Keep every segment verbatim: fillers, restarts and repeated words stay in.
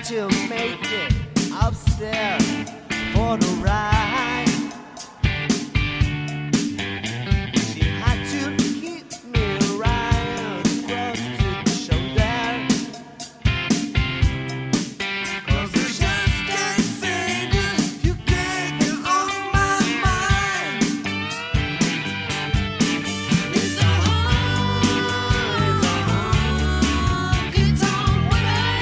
to make it upstairs for the ride. She had to keep me right across to the shoulder, 'cause I just can't say that you can't get on my mind. It's a honky tonk woman.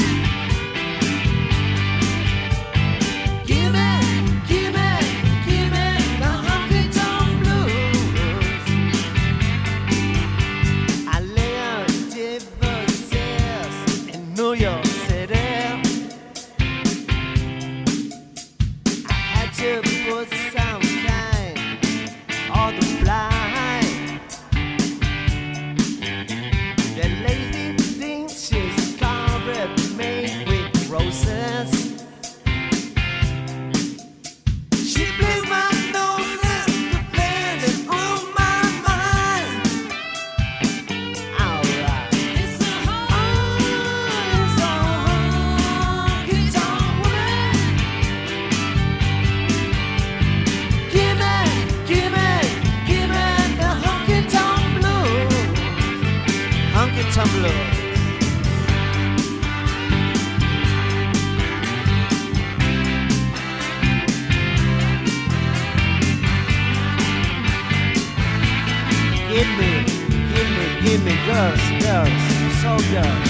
Give me, give me, give me the honky tonk blues. I lay on divorces in New York City. I had to put some kind on the fly. The lady thinks she's carpet made with roses. She blew my nose and the planet on my mind. Alright. It's a honky tonk woman. Give me, give me, give me the honky tonk blues. Honky tonk blues. Give me, give me, give me girls, girls, so girls.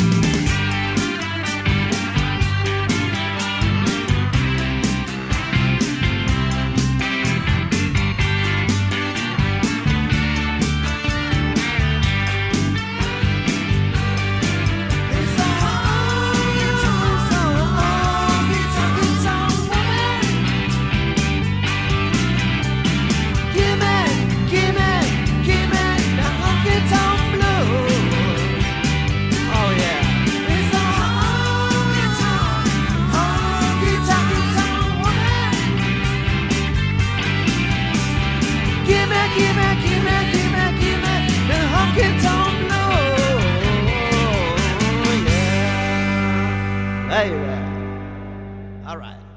It's a honky tonk, honky tonk woman. Give me, give me, give me the honky tonk blues. Oh yeah. It's a honky tonk, honky tonk woman. Give me, give me, give me, give me, give me the honky tonk blues. Yeah. There you go. All right.